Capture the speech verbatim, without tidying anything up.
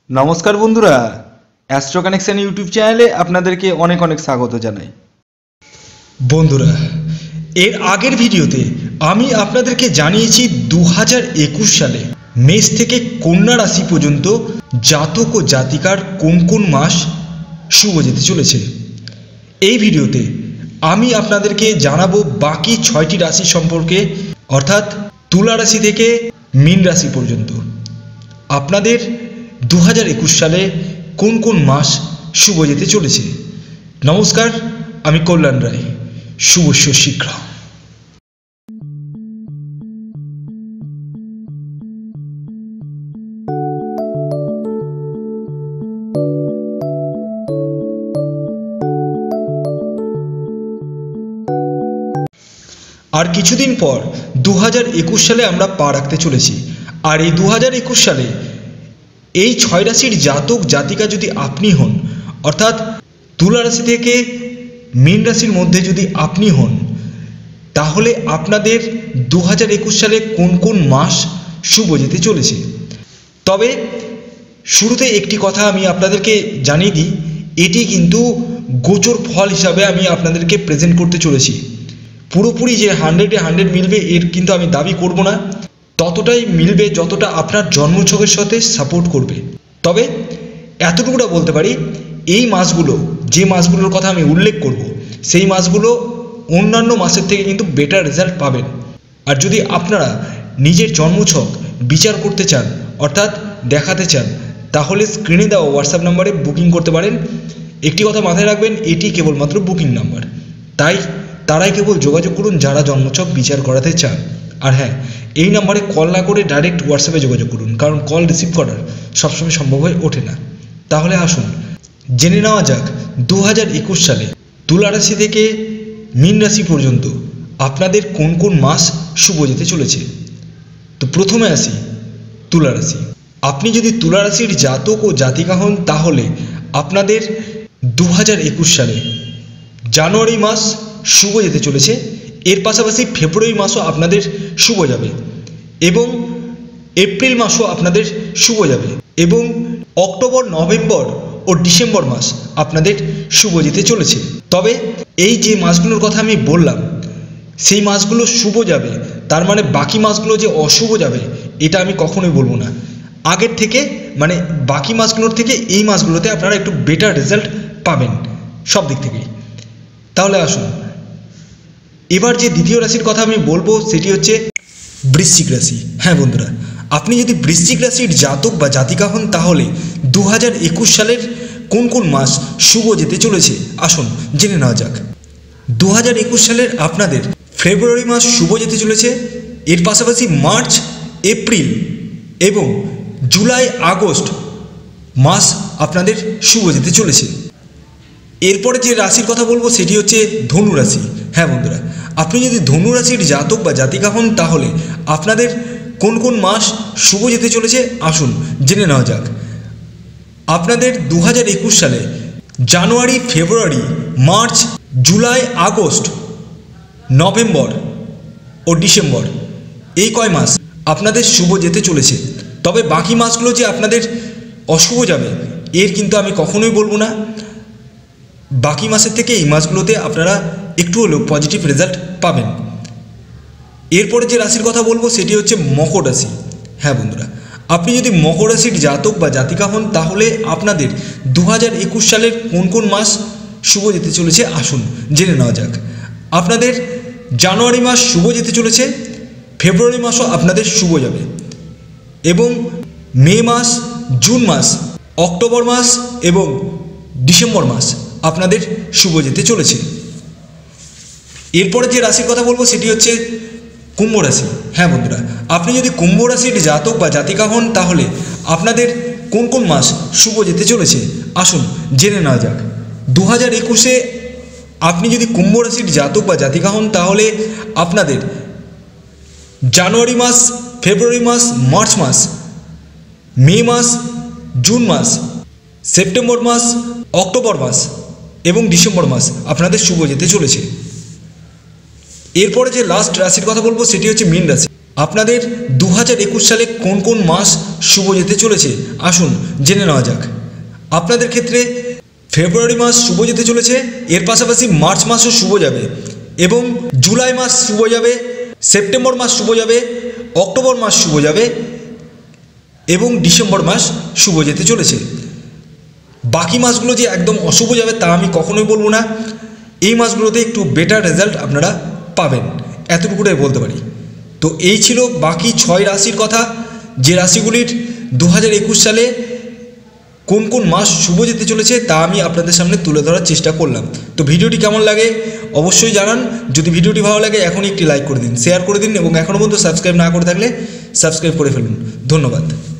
नमस्कार बंधुरा Astro Connection YouTube चैनले आपनादेरके अनेक अनेक स्वागत जानाई। बंधुरा एर आगेर भिडियोते आमी आपनादेरके जानिয়েছি दो हज़ार एकुश साले मेष थेके कन्या राशि पर्यन्त जातक ओ जातिकार कोन कोन मास शुभ जेते चलेছে। এই ভিডিওতে আমি আপনাদেরকে জানাবো বাকি ছয়টি রাশি সম্পর্কে, অর্থাৎ তুলা রাশি থেকে মীন রাশি পর্যন্ত আপনাদের दो हज़ार एकुश साले কোন কোন মাস শুভ যেতে চলেছে। নমস্কার, আমি কল্যাণ রায়। শুভস্য শীঘ্র। আর কিছুদিন পর दो हज़ार एकुश সালে আমরা পা রাখতে চলেছি। আর এই दो हज़ार एकुश সালে এই ছয় রাশির জাতক জাতিকা যদি আপনি হন, অর্থাৎ তুলা রাশি থেকে মীন রাশির মধ্যে যদি আপনি হন, তাহলে আপনাদের दो हज़ार एकुश সালে কোন কোন মাস শুভ যেতে চলেছে। তবে শুরুতে একটি কথা আমি আপনাদেরকে জানিয়ে দিই, এটি কিন্তু গোচর ফল হিসাবে আমি আপনাদেরকে প্রেজেন্ট করতে চলেছি। পুরোপুরি যে হান্ড্রেডে হান্ড্রেড মিলবে এর কিন্তু আমি দাবি করব না, ততটাই মিলবে যতটা আপনার জন্মছকের সাথে সাপোর্ট করবে। তবে এতটুকুটা বলতে পারি, এই মাসগুলো যে মাসগুলোর কথা আমি উল্লেখ করব সেই মাসগুলো অন্যান্য মাসের থেকে কিন্তু বেটার রেজাল্ট পাবেন। আর যদি আপনারা নিজের জন্মছক বিচার করতে চান, অর্থাৎ দেখাতে চান, তাহলে স্ক্রিনে দেওয়া হোয়াটসঅ্যাপ নাম্বারে বুকিং করতে পারেন। একটি কথা মাথায় রাখবেন, এটি কেবলমাত্র বুকিং নাম্বার, তাই তারাই কেবল যোগাযোগ করুন যারা জন্মছক বিচার করাতে চান। আর হ্যাঁ, এই নাম্বারে কল না করে ডাইরেক্ট হোয়াটসঅ্যাপে যোগাযোগ করুন, কারণ কল রিসিভ করার সবসময় সম্ভব হয়ে ওঠে না। তাহলে আসুন জেনে নেওয়া যাক দু হাজার একুশ সালে তুলা রাশি থেকে মীন রাশি পর্যন্ত আপনাদের কোন কোন মাস শুভ যেতে চলেছে। তো প্রথমে আসি তুলা রাশি। আপনি যদি তুলা রাশির জাতক ও জাতিকা হন, তাহলে আপনাদের দু হাজার একুশ সালে জানুয়ারি মাস শুভ যেতে চলেছে। এর পাশাপাশি ফেব্রুয়ারি মাসও আপনাদের শুভ যাবে এবং এপ্রিল মাসও আপনাদের শুভ যাবে এবং অক্টোবর, নভেম্বর ও ডিসেম্বর মাস আপনাদের শুভ যেতে চলেছে। তবে এই যে মাসগুলোর কথা আমি বললাম, সেই মাসগুলো শুভ যাবে, তার মানে বাকি মাসগুলো যে অশুভ যাবে এটা আমি কখনোই বলবো না। আগের থেকে মানে বাকি মাসগুলোর থেকে এই মাসগুলোতে আপনারা একটু বেটার রেজাল্ট পাবেন সব দিক থেকেই। তাহলে আসুন এবার যে দ্বিতীয় রাশির কথা আমি বলবো সেটি হচ্ছে বৃশ্চিক রাশি। হ্যাঁ বন্ধুরা, আপনি যদি বৃশ্চিক রাশির জাতক বা জাতিকা হন, তাহলে দু হাজার একুশ সালের কোন কোন মাস শুভ যেতে চলেছে আসুন জেনে নেওয়া যাক। দু হাজার একুশ সালের আপনাদের ফেব্রুয়ারি মাস শুভ যেতে চলেছে। এর পাশাপাশি মার্চ, এপ্রিল এবং জুলাই, আগস্ট মাস আপনাদের শুভ যেতে চলেছে। এরপরে যে রাশির কথা বলবো সেটি হচ্ছে ধনু রাশি। হ্যাঁ বন্ধুরা, আপনি যদি ধনু রাশির জাতক বা জাতিকা হন, তাহলে আপনাদের কোন কোন মাস শুভ যেতে চলেছে আসুন জেনে নেওয়া যাক। আপনাদের দু হাজার একুশ সালে January, February, March, July, August, November ও ডিসেম্বর এই কয় মাস আপনাদের শুভ যেতে চলেছে। তবে বাকি মাসগুলো যে আপনাদের অশুভ যাবে এর কিন্তু আমি কখনোই বলবো না। বাকি মাসের থেকে এই মাসগুলোতে আপনারা একটু হলেও পজিটিভ রেজাল্ট পাবেন। এরপরে যে রাশির কথা বলবো সেটি হচ্ছে মকর রাশি। হ্যাঁ বন্ধুরা, আপনি যদি মকর রাশির জাতক বা জাতিকা হন, তাহলে আপনাদের দু হাজার একুশ সালের কোন কোন মাস শুভ যেতে চলেছে আসুন জেনে নেওয়া যাক। আপনাদের জানুয়ারি মাস শুভ যেতে চলেছে, ফেব্রুয়ারি মাসও আপনাদের শুভ যাবে এবং মে মাস, জুন মাস, অক্টোবর মাস এবং ডিসেম্বর মাস আপনাদের শুভ যেতে চলেছে। এরপরে যে রাশির কথা বলবো সেটি হচ্ছে কুম্ভ রাশি। হ্যাঁ বন্ধুরা, আপনি যদি কুম্ভ রাশির জাতক বা জাতিকা হন, তাহলে আপনাদের কোন কোন মাস শুভ যেতে চলেছে আসুন জেনে নেওয়া যাক। দু হাজার একুশে আপনি যদি কুম্ভ রাশির জাতক বা জাতিকা হন, তাহলে আপনাদের জানুয়ারি মাস, ফেব্রুয়ারি মাস, মার্চ মাস, মে মাস, জুন মাস, সেপ্টেম্বর মাস, অক্টোবর মাস এবং ডিসেম্বর মাস আপনাদের শুভ যেতে চলেছে। এরপরে যে লাস্ট রাশির কথা বলবো সেটি হচ্ছে মীন রাশি। আপনাদের দু হাজার একুশ সালে কোন কোন মাস শুভ যেতে চলেছে আসুন জেনে নেওয়া যাক। আপনাদের ক্ষেত্রে ফেব্রুয়ারি মাস শুভ যেতে চলেছে, এর পাশাপাশি মার্চ মাসও শুভ যাবে এবং জুলাই মাস শুভ যাবে, সেপ্টেম্বর মাস শুভ যাবে, অক্টোবর মাস শুভ যাবে এবং ডিসেম্বর মাস শুভ যেতে চলেছে। বাকি মাসগুলো যে একদম অশুভ যাবে তা আমি কখনোই বলবো না। এই মাসগুলোতে একটু বেটার রেজাল্ট আপনারা পাবেন, এতটুকুটাই বলতে পারি। তো এই ছিল বাকি ছয় রাশির কথা, যে রাশিগুলির দু হাজার একুশ সালে কোন কোন মাস শুভ যেতে চলেছে তা আমি আপনাদের সামনে তুলে ধরার চেষ্টা করলাম। তো ভিডিওটি কেমন লাগে অবশ্যই জানান। যদি ভিডিওটি ভালো লাগে এখনই একটি লাইক করে দিন, শেয়ার করে দিন এবং এখনও পর্যন্ত সাবস্ক্রাইব না করে থাকলে সাবস্ক্রাইব করে ফেলুন। ধন্যবাদ।